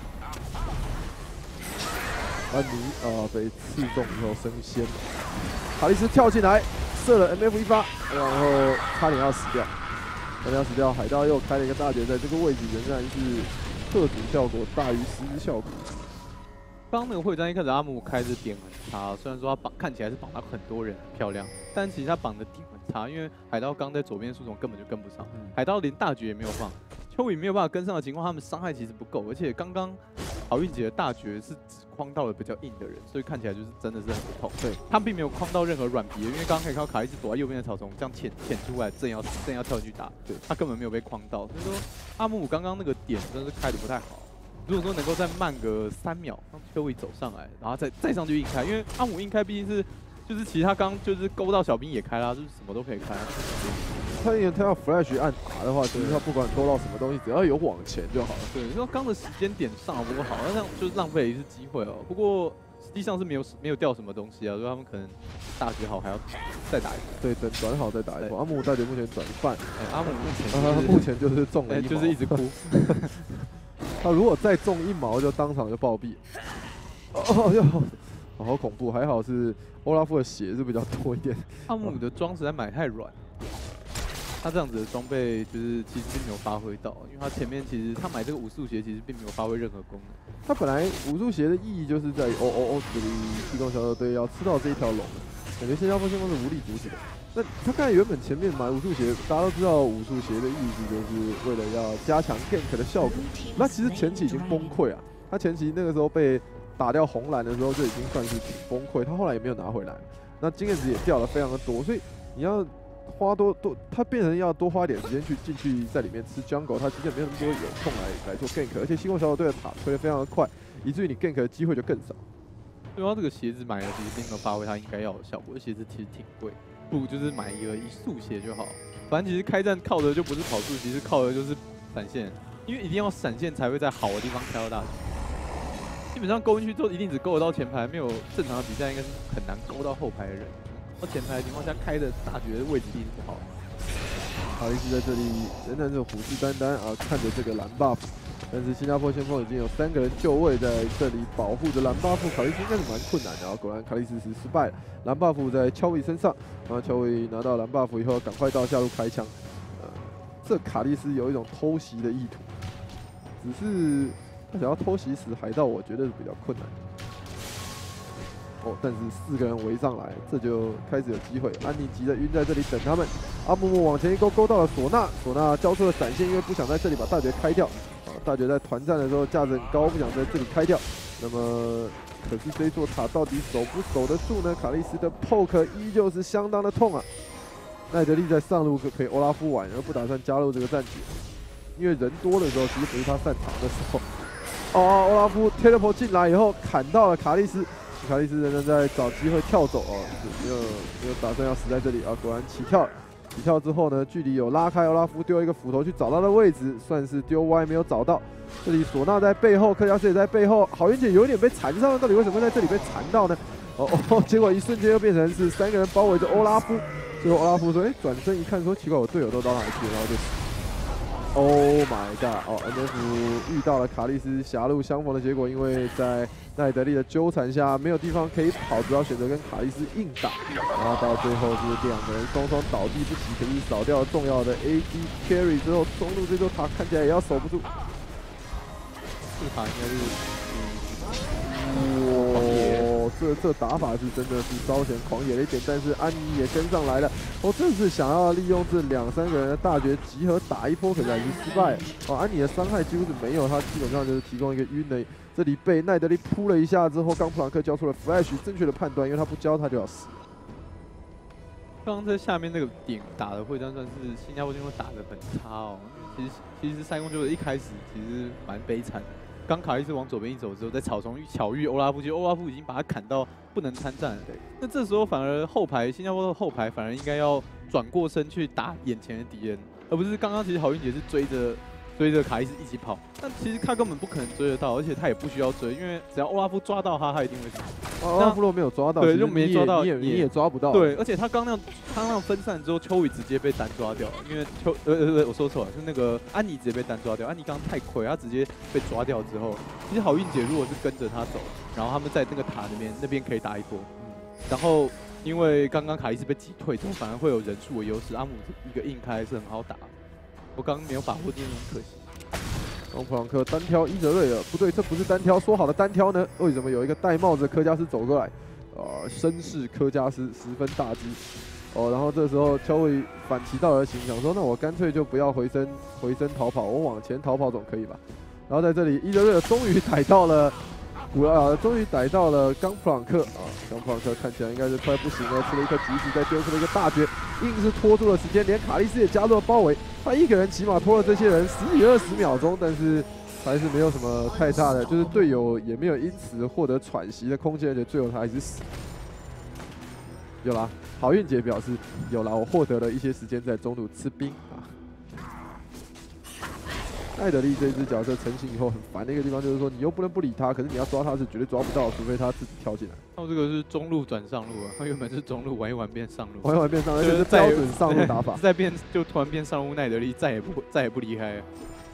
安妮被刺中以后升仙，卡利斯跳进来射了 MF 一发，然后差点要死掉。死掉，海盗又开了一个大绝，在这个位置仍然是特主效果大于实质效果。 刚那个会战一开始阿姆开的点很差，虽然说他看起来是绑到很多人很漂亮，但其实他绑的点很差，因为海盗刚在左边树丛根本就跟不上，海盗连大绝也没有放，秋雨没有办法跟上的情况，他们伤害其实不够，而且刚刚好运姐的大绝是只框到了比较硬的人，所以看起来就是真的是很不痛。对，他并没有框到任何软皮，因为刚刚可以看到卡利斯躲在右边的草丛，这样潜出来，正要跳进去打，对，他根本没有被框到。所以说阿姆刚刚那个点真的是开的不太好。如果说能够再慢个3秒，让秋雨走上来，然后再上去硬开，因为阿姆硬开毕竟是其实他刚就是勾到小兵也开啦，就是什么都可以开。 他要 Flash 按打的话，其实他不管勾到什么东西，只要有往前就好了。 对，说刚的时间点上不够好，那这样就是浪费一次机会哦。不过实际上是没有掉什么东西啊，所以他们可能大绝好还要再打一波。对， 等转好再打一波。阿姆大绝目前转半， 阿姆目前就是中了1毛， 就是一直哭。 他如果再中1毛，就当场就暴毙。哦，好恐怖！还好是欧拉夫的血是比较多一点。 阿姆的装实在买太软。他这样子的装备就是其实并没有发挥到，因为他前面其实他买这个武术鞋其实并没有发挥任何功能。 他本来武术鞋的意义就是在于这里西贡小岛队要吃到这一条龙，感觉新加坡先锋是无力阻止的。那他刚才原本前面买武术鞋，大家都知道武术鞋的意思就是为了要加强 gank 的效果。那其实前期已经崩溃啊，他前期那个时候被打掉红蓝的时候就已经算是挺崩溃，他后来也没有拿回来，那经验值也掉了非常的多，所以你要他变成要多花点时间进去在里面吃 jungle， 他其实也没有那么多有空来做 gank， 而且西贡小岛队的塔推得非常的快，以至于你 gank 的机会就更少。 对啊，这个鞋子买了其实并没有发挥它应该要的效果，鞋子其实挺贵，不如就是买一速鞋就好。反正其实开战靠的就不是跑速，其实靠的就是闪现，因为一定要闪现才会在好的地方开到大绝。基本上勾进去之后一定只勾得到前排，没有正常的比赛应该是很难勾到后排的人。前排的情况下开的大绝的位置一定不好。 卡利斯在这里仍然是虎视眈眈啊，看着这个蓝 buff， 但是新加坡先锋已经有3个人就位在这里保护着蓝 buff， 卡利斯应该是蛮困难的啊。果然卡利斯是失败了，蓝 buff 在乔维身上，然后乔维拿到蓝 buff 以后，赶快到下路开枪。这卡利斯有一种偷袭的意图，只是他想要偷袭死海盗，我觉得是比较困难。但是4个人围上来，这就开始有机会。安妮急着晕在这里等他们。阿木木往前一勾到了唢呐，唢呐交出了闪现，因为不想在这里把大绝开掉。大绝在团战的时候价值很高，不想在这里开掉。那么，可是这座塔到底守不守得住呢？卡利斯的 poke 依旧是相当的痛啊。奈德利在上路陪欧拉夫玩，而不打算加入这个战局，因为人多的时候其实不是他擅长的时候。欧拉夫 teleport 进来以后砍到了卡利斯。卡利斯仍然在找机会跳走没有打算要死在这里啊！果然起跳之后呢，距离有拉开，欧拉夫丢一个斧头去找他的位置，算是丢歪没有找到。这里唢呐在背后，克加斯也在背后，好运姐有点被缠上了，到底为什么会在这里被缠到呢？结果一瞬间又变成是3个人包围着欧拉夫，最后欧拉夫说：“转身一看说奇怪，我队友都到哪里去？”然后就死。Oh my god！NF 遇到了卡利斯狭路相逢的结果，因为在奈德利的纠缠下，没有地方可以跑，只好选择跟卡利斯硬打。然后到最后是2个人双双倒地不起，可是扫掉了重要的 AD carry 之后，中路这座塔看起来也要守不住。 卡应该是哇，这打法是真的是稍显狂野了一点，但是安妮也跟上来了。这次想要利用这2、3个人的大绝集合打一波，可是还是失败。安妮的伤害几乎是没有，他基本上就是提供一个晕的。这里被奈德利扑了一下之后，刚普朗克交出了 Flash 正确的判断，因为他不交他就要死。 刚刚在下面那个点打的会战算是新加坡军会打得很差哦。其实塞贡就一开始其实蛮悲惨的。刚卡利斯往左边一走之后，在草丛巧遇欧拉夫，其实欧拉夫已经把他砍到不能参战了。那这时候反而新加坡的后排反而应该要转过身去打眼前的敌人，而不是刚刚其实郝运杰是追着卡利斯一起跑，但其实他根本不可能追得到，而且他也不需要追，因为只要欧拉夫抓到他，他一定会死。 欧拉夫若没有抓到， 对，就没抓到， 你也抓不到。 对，而且他刚那样分散之后，秋雨直接被单抓掉了，因为我说错了，是那个安妮直接被单抓掉。安妮刚刚太亏，他直接被抓掉之后，其实郝运姐如果是跟着他走，然后他们在那个塔那边可以打一波，然后因为刚刚卡利斯被击退之后，反而会有人数的优势，阿姆一个硬开是很好打。我刚刚没有把握，真的很可惜。 刚普朗克单挑伊泽瑞尔，不对，这不是单挑，说好的单挑呢？为什么有一个戴帽子的科加斯走过来？绅士科加斯10分大击。然后这时候乔伟反其道而行，想说那我干脆就不要回身逃跑，我往前逃跑总可以吧？然后在这里伊泽瑞尔终于逮到了。终于逮到了刚普朗克刚普朗克看起来应该是快不行了，吃了一颗橘子，再丢出了一个大绝，硬是拖住了时间，连卡利斯也加入了包围，他一个人起码拖了这些人10几20秒钟，但是还是没有什么太大的，就是队友也没有因此获得喘息的空间，而且最后他还是死。有啦，郝运杰表示有啦，我获得了一些时间在中路吃冰啊。艾德利这一支角色成型以后很烦的一个地方就是说，你又不能不理他，可是你要抓他是绝对抓不到，除非他自己跳进来。 那这个是中路转上路啊，他原本是中路玩一玩变上路， 玩一玩变上路，就是标准上路打法。 再变就突然变上路，奈德利再也不离开了。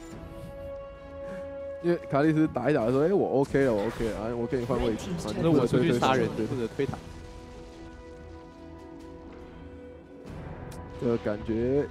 因为卡利斯打一打说，我 OK 了，我 OK 了，我给你换位置， 那我出去杀人或者推塔。 感觉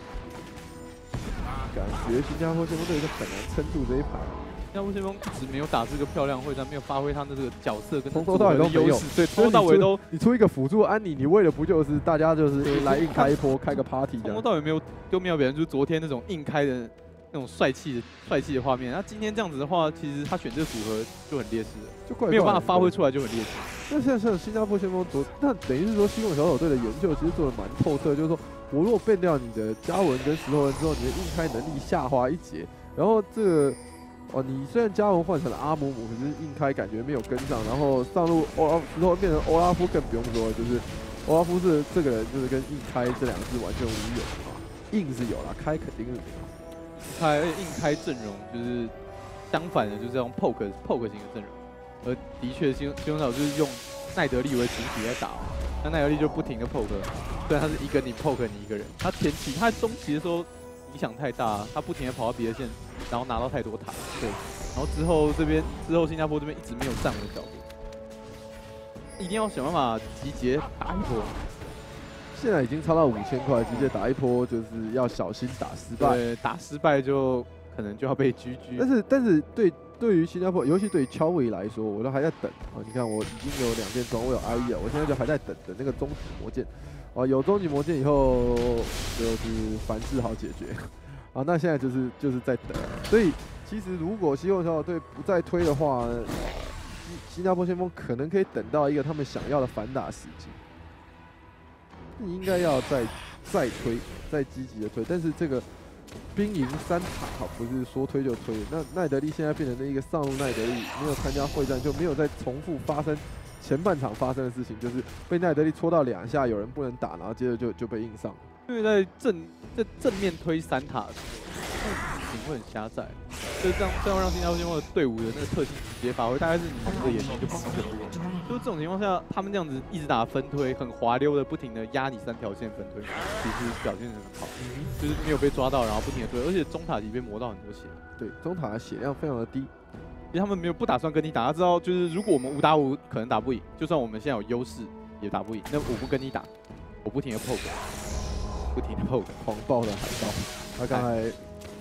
新加坡先锋队是很难撑住这一盘。 新加坡先锋一直没有打这个漂亮会战，没有发挥他的这个角色跟从头到尾都没有。 对，从头到尾都你出一个辅助安妮，你为的不就是大家就是来硬开一波，开个 party 这样。 从头到尾没有表现出昨天那种硬开的那种帅气的画面。那今天这样子的话，其实他选这个组合就很劣势了， 就没有办法发挥出来就很劣势。 那现在像新加坡先锋那等于是说西贡小丑队的研究其实做的蛮透彻，就是说我如果变掉你的嘉文跟石头人之后，你的硬开能力下滑一截，然后这个你虽然嘉文换成了阿姆姆，可是硬开感觉没有跟上，然后上路石头变成欧拉夫更不用说了，就是欧拉夫是这个人就是跟硬开这两个字完全无缘啊，硬是有啦，开肯定是没有。 硬开阵容就是相反的，就是用 poke 型的阵容，而的确新中岛就是用奈德利为主体在打，那奈德利就不停的 poke， 虽然他是一个你 poke 你一个人，他中期的时候影响太大，他不停的跑到别的线，然后拿到太多塔，对，然后之后新加坡这边一直没有站稳脚步，一定要想办法集结打一波。 现在已经超到5000块，直接打一波就是要小心打失败。 对，打失败就可能就要被 GG。 但是对于新加坡，尤其对于乔伟来说，我都还在等啊。你看我已经有2件装，我有 IE 了，我现在就还在等那个终极魔剑。有终极魔剑以后就是凡事好解决。那现在就是在等。所以其实如果西贡小丑队不再推的话，新加坡先锋可能可以等到一个他们想要的反打时机。你应该要再推，再积极的推，但是这个兵营3塔不是说推就推。那奈德利现在变成了一个上路奈德利，没有参加会战就没有再重复发生前半场发生的事情，就是被奈德利戳到2下，有人不能打，然后接着就被硬上。 因为在正面推3塔的时候，那个会很狭窄，就是这样让新加坡先锋的队伍的那个特性直接发挥，大概是你们的眼睛就不是很多。就是这种情况下，他们这样子一直打分推，很滑溜的，不停的压你3条线分推，其实表现得很好，就是没有被抓到，然后不停的推，而且中塔级被磨到很多血。对， 中塔的血量非常的低， 因为他们不打算跟你打，他知道就是如果我们5打5可能打不赢，就算我们现在有优势也打不赢，那我不跟你打，我不停的 poke， 不停的 poke， 狂暴的海盗，他刚才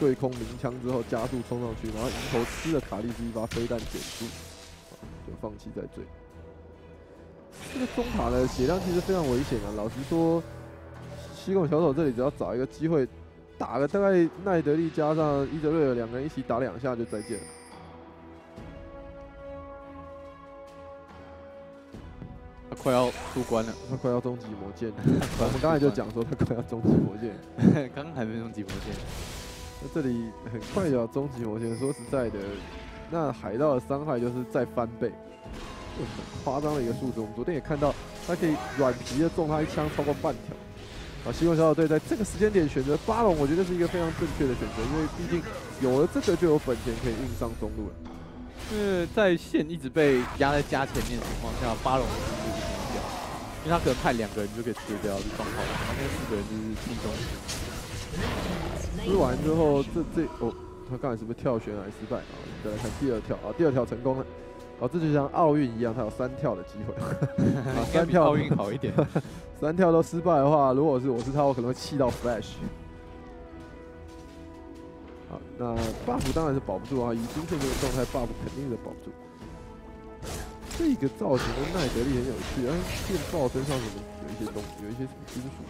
对空鸣枪之后加速冲上去，然后迎头吃了卡利斯一发飞弹减速，就放弃再追。这个中塔的血量其实非常危险啊！老实说，西贡小丑这里只要找一个机会，打个大概奈德利加上伊泽瑞尔2个人一起打2下就再见了。 他快要出关了， 他快要终极魔剑了。我们刚才就讲说他快要终极魔剑， 刚刚还没终极魔剑。 那这里很快就要终极魔剑。说实在的，那海盗的伤害就是再翻倍，就很夸张的一个数字。我们昨天也看到，他可以软皮的中他一枪超过半条。啊，西贡小丑队在这个时间点选择巴龙，我觉得是一个非常正确的选择，因为毕竟有了这个就有本钱可以硬上中路了。 因为在线一直被压在家前面的情况下，巴龙的速度是很掉，因为他可能派2个人就可以吃掉，就双炮，然后那4个人就是轻松。 吃完之后，他刚才是不是跳悬崖失败啊？再来看第2跳啊，第2跳成功了。哦，这就像奥运一样，他有3跳的机会。啊，3跳奥运好一点。 3跳都失败的话，如果我是他，我可能会气到 flash。好，那 buff 当然是保不住啊，以今天这个状态 buff 肯定是保不住。这个造型跟奈德利很有趣，但是电爆身上怎么有一些东西，有一些什么金属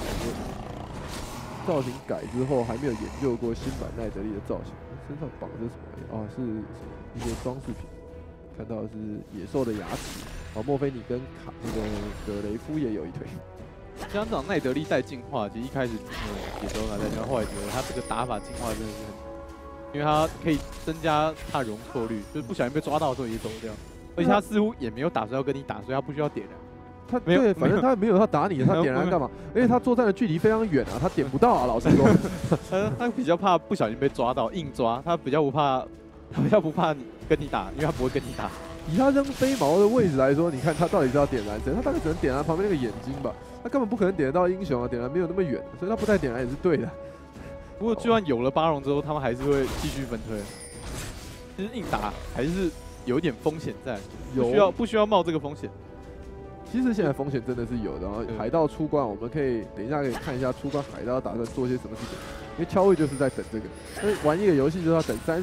造型改之后还没有研究过新版奈德利的造型，身上绑的是什么？哦，是什么一些装饰品。看到的是野兽的牙齿，哦，莫非你跟那个葛雷夫也有一腿？ 像这种奈德利带进化，其实一开始野兽拿带进化，后来觉得他这个打法进化真的是很，因为他可以增加他的容错率，就是不小心被抓到的时候也走掉，而且他似乎也没有打算要跟你打，所以他不需要点燃。 他对，反正他没有要打你，他点燃干嘛？而且他作战的距离非常远啊，他点不到啊，老实说。 他比较怕不小心被抓到，硬抓，他比较不怕你跟你打，因为他不会跟你打。 以他扔飞毛的位置来说，你看他到底是要点燃谁？他大概只能点燃旁边那个眼睛吧，他根本不可能点得到英雄啊，点燃没有那么远，所以他不带点燃也是对的。 不过就算有了巴龙之后，他们还是会继续分推。其实硬打还是有一点风险在，不需要冒这个风险。 其实现在风险真的是有的，然后海盗出关，我们可以等一下可以看一下出关海盗打算做些什么事情，因为乔位就是在等这个，因为玩一个游戏就是要等30。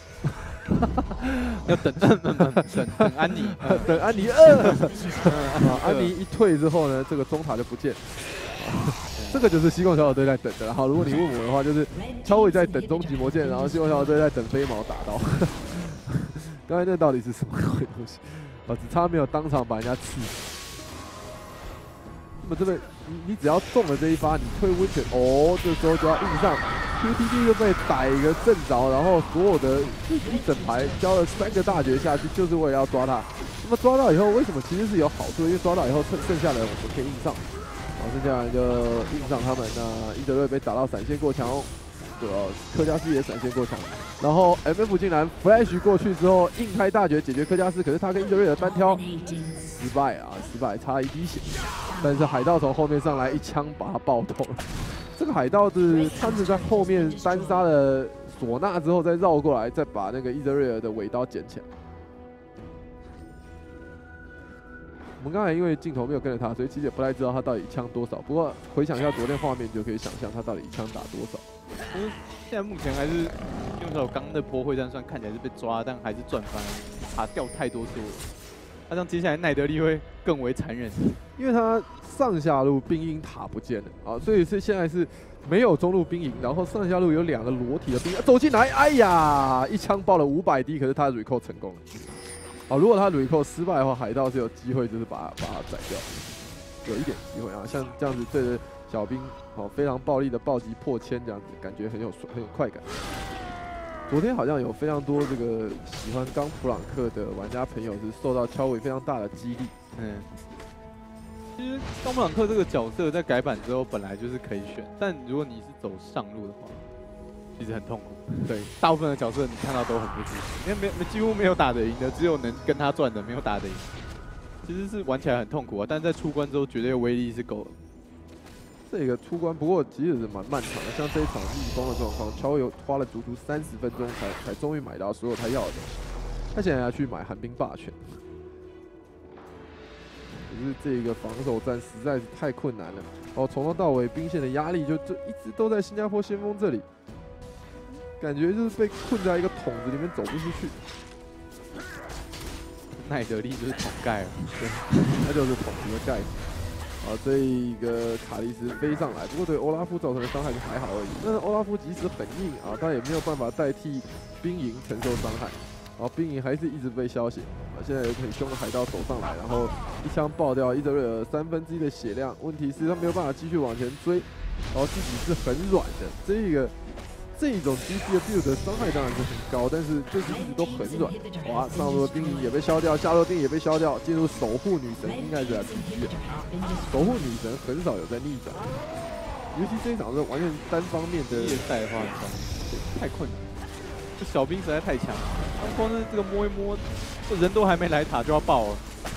要等安妮， 等安妮2。安妮一退之后呢，这个中塔就不见。这个就是西贡小丑队在等的。然后如果你问我的话，就是乔伟在等终极魔剑，然后西贡小丑队在等飞毛打到。刚才那到底是什么鬼东西？只差没有当场把人家刺死。那么这个你只要中了这一发，你退温泉哦，这时候就要硬上。QTD 就被打一个正着，然后所有的一整排交了3个大绝下去，就是为了要抓他。那么抓到以后，为什么其实是有好处？因为抓到以后剩下的我们可以硬上，然后剩下来就硬上他们。那伊德瑞被打到闪现过墙，科加斯也闪现过墙，然后 MF 竟然 flash 过去之后硬开大绝解决科加斯，可是他跟伊德瑞的单挑失败，差了一滴血。但是海盗从后面上来一枪把他爆头了。这个海盗是他是在后面单杀了唢呐之后再绕过来，再把那个伊泽瑞尔的尾刀捡起来。我们刚才因为镜头没有跟着他，所以其实也不太知道他到底枪多少。不过回想一下昨天画面，就可以想象他到底一枪打多少。 现在目前还是用手刚的波会战算看起来是被抓，但还是赚翻，塔掉太多次了。那这样接下来奈德利会更为残忍， 因为他上下路兵营塔不见了啊，所以现在是没有中路兵营，然后上下路有2个裸体的兵营走进来，哎呀，一枪爆了500滴，可是他 recall 成功了。如果他 recall 失败的话，海盗是有机会就是把他宰掉，有一点机会啊，像这样子对着小兵非常暴力的暴击破千这样子，感觉很有快感。昨天好像有非常多这个喜欢刚普朗克的玩家朋友是受到乔伟非常大的激励。 其实刚普朗克这个角色在改版之后本来就是可以选，但如果你是走上路的话，其实很痛苦。对，大部分的角色你看到都很不支持，因为几乎没有打得赢的，只有能跟他赚的，没有打得赢。其实是玩起来很痛苦啊，但是在出关之后绝对威力是够的。 这个出关不过其实是蛮漫长的，像这一场逆风的状况，乔伟花了足足30分钟才终于买到所有他要的东西。他现在要去买寒冰霸权，可是这个防守战实在是太困难了。从头到尾兵线的压力就一直都在新加坡先锋这里。 感觉就是被困在一个桶子里面走不出去。 奈德利就是桶盖了， 对，那就是桶子的盖子。啊，这一个卡利斯飞上来，不过对欧拉夫造成的伤害就还好而已。但是欧拉夫即使很硬啊，但也没有办法代替兵营承受伤害。然后兵营还是一直被消血啊，现在有很凶的海盗走上来，然后一枪爆掉伊泽瑞尔1/3的血量。问题是他没有办法继续往前追，然后自己是很软的。这种 GP 的 build 伤害当然是很高，但是就是一直都很软。哇，上路的兵营也被消掉，下路的兵也被消掉，进入守护女神应该是来 GP 的。守护女神很少有在逆转，尤其这一场是完全单方面的夜赛的话，太困难。这小兵实在太强了，他光是这个摸一摸，这人都还没来塔就要爆了。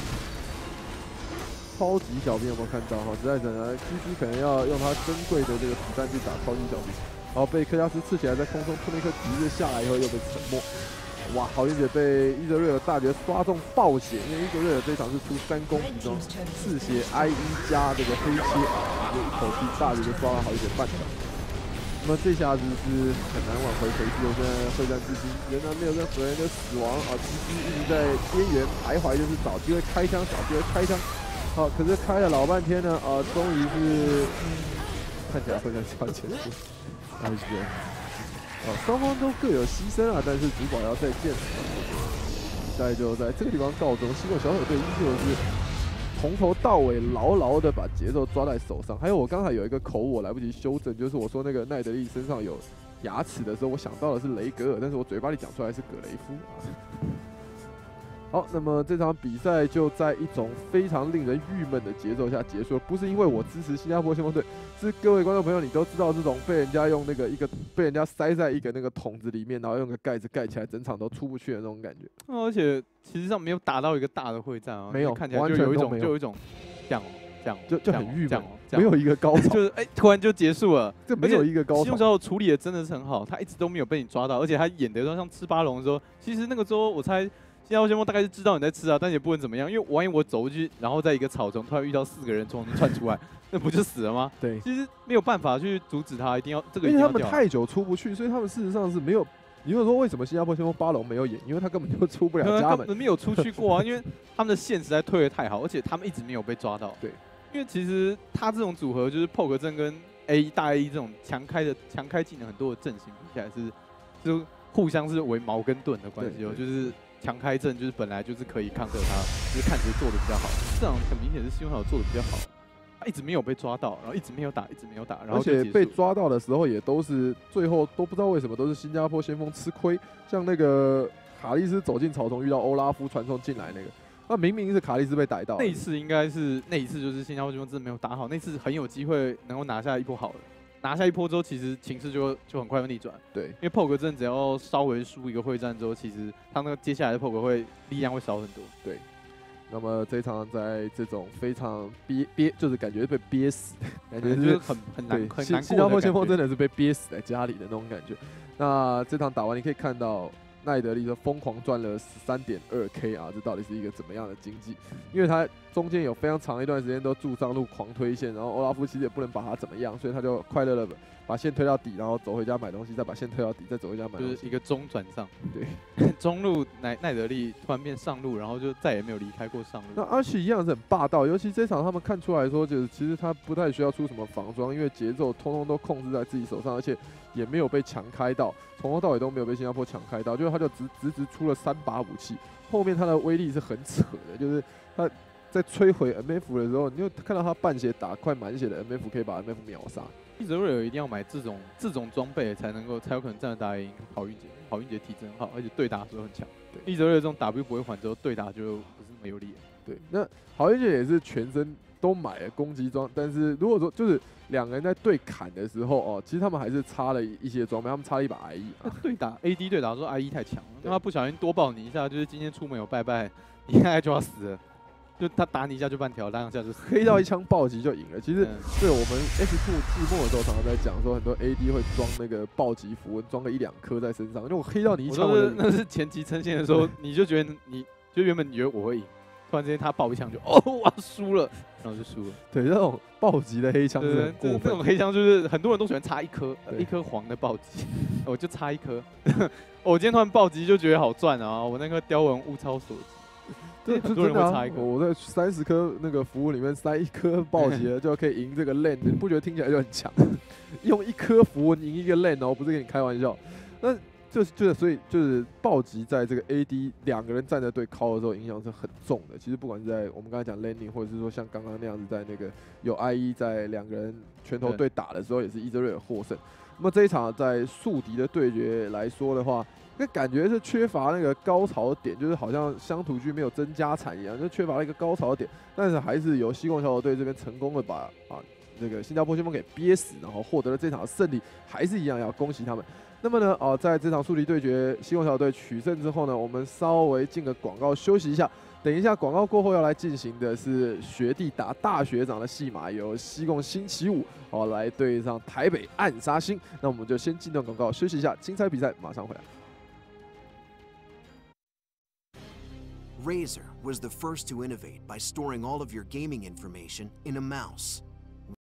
超级小兵有没有看到哈？实在是呢 ，GP 可能要用他珍贵的这个子弹去打超级小兵。然后被科加斯刺起来，在空中吐那颗橘子下来以后又被沉没。哇，好运姐被伊泽瑞尔大绝刷中爆血，因为伊泽瑞尔这一场是出3攻其中4血 IE 加这个黑切，就一口气大绝就刷了好运姐半条。那么这下子是很难挽回颓势，现在会战至今仍然没有任何人的死亡啊 ，GP 一直在边缘徘徊，就是找机会开枪，找机会开枪。好，可是开了老半天呢，终于是看起来会战是要结束。还是双方都各有牺牲啊，但是主堡要再见，比赛就在这个地方告终。西贡小丑队依旧是从头到尾牢牢的把节奏抓在手上。还有我刚才有一个口误我来不及修正，就是我说那个奈德利身上有牙齿的时候，我想到的是雷格尔，但是我嘴巴里讲出来是葛雷夫啊。好，那么这场比赛就在一种非常令人郁闷的节奏下结束了。不是因为我支持新加坡先锋队，是各位观众朋友，你都知道这种被人家用被人家塞在一个那个桶子里面，然后用个盖子盖起来，整场都出不去的那种感觉。 而且其实上没有打到一个大的会战啊， 没有， 看起来就有一种这样就很郁闷，没有一个高潮， 就是突然就结束了， 这没有一个高潮。 西贡小丑处理的真的是很好，他一直都没有被你抓到，而且他演的像吃巴龙的时候，其实那个时候我猜。新加坡先锋大概是知道你在吃啊，但也不能怎么样，因为万一我走过去，然后在一个草丛突然遇到4个人从中窜出来，那不就死了吗？ 对， 其实没有办法去阻止他，一定要这个。 因为他们太久出不去，所以他们事实上是没有。你会说为什么新加坡先锋巴龙没有演？因为他根本就出不了家门， 根本没有出去过啊，因为他们的线实在推得太好，而且他们一直没有被抓到。 对， 因为其实他这种组合就是 Poke 阵跟 大 A 这种强开技能很多的阵型比起来就互相是为矛跟盾的关系哦，就是。强开阵就是本来就是可以抗克他，就是看谁做的比较好。这场很明显是西贡小丑做的比较好，他一直没有被抓到，然后一直没有打，然后而且被抓到的时候也都是最后都不知道为什么都是新加坡先锋吃亏，像那个卡利斯走进草丛遇到欧拉夫传送进来那个，那明明是卡利斯被逮到。 那一次应该是就是新加坡先锋真的没有打好，那次很有机会能够拿下一波好的。拿下一波之后，其实情势就很快会逆转。对，因为 Poke 阵只要稍微输一个会战之后，其实他那个接下来的 Poke 会力量会少很多。 对，那么这一场在这种非常就是感觉被憋死，感觉就是很难过。 新加坡先锋真的是被憋死在家里的那种感觉。那这场打完，你可以看到。奈德利说疯狂赚了13.2K 啊，这到底是一个怎么样的经济？因为他中间有非常长一段时间都住上路狂推线，然后欧拉夫其实也不能把他怎么样，所以他就快乐的把线推到底，然后走回家买东西，再把线推到底，再走回家买东西， 就是一个中转上。 对， 中路奈德利突然变上路，然后就再也没有离开过上路。 那阿奇一样是很霸道，尤其这场他们看出来说，就是其实他不太需要出什么防装，因为节奏通通都控制在自己手上，而且也没有被强开到，从头到尾都没有被新加坡强开到，就是他就直出了3把武器，后面他的威力是很扯的，就是他在摧毁 MF 的时候，你就看到他半血打快满血的 MF 可以把 MF 秒杀。 伊泽瑞尔一定要买这种装备才有可能站得打赢好运姐。好运姐体质很好，而且对打的时候很强。对，伊泽瑞尔这种 W 不会还之后，对打就不是那么有力。对， 那好运姐也是全身都买了攻击装，但是如果说就是2个人在对砍的时候哦，其实他们还是差了一些装备，他们差了一把 IE 啊。 对打 AD 对打的时候 IE 太强了，那他不小心多爆你一下，就是今天出门有拜拜，你现在就要死了。就他打你一下就半条，打2下就黑到一枪暴击就赢了。其实对我们 S2 季末的时候，常常在讲说，很多 AD 会装那个暴击符文，装个1-2颗在身上，因为我黑到你一枪， 那是前期呈现的时候，你就觉得原本你觉得我会赢，突然之间他爆一枪就哇输了， 然后就输了。 对，这种暴击的黑枪是对， 很过分。 这种黑枪就是很多人都喜欢插一颗对一颗黄的暴击，我就插一颗。我今天突然暴击就觉得好赚啊！我那个雕纹物超所值， 这很多人会真的插一颗。 我在30颗那个服务里面塞一颗暴击了，就可以赢这个 lane，你不觉得听起来就很强？用一颗符文赢一个 lane，我不是跟你开玩笑。那所以就是暴击在这个 AD 2个人站着对靠的时候影响是很重的。其实不管是在我们刚才讲 laning， 或者是说像刚刚那样子在那个有 IE 在2个人拳头对打的时候，也是伊泽瑞尔获胜。那么这一场在宿敌的对决来说的话，那感觉是缺乏那个高潮点，就是好像乡土剧没有增加产一样，就缺乏了一个高潮点。但是还是由西贡小岛队这边成功的把这个新加坡先锋给憋死，然后获得了这场胜利，还是一样要恭喜他们。那么呢，在这场宿敌对决西贡小岛队取胜之后呢，我们稍微进个广告休息一下。等一下广告过后要来进行的是学弟打大学长的戏码，由西贡星期五来对上台北暗杀星。那我们就先进段广告休息一下，精彩比赛马上回来。 Razer was the first to innovate by storing all of your gaming information in a mouse.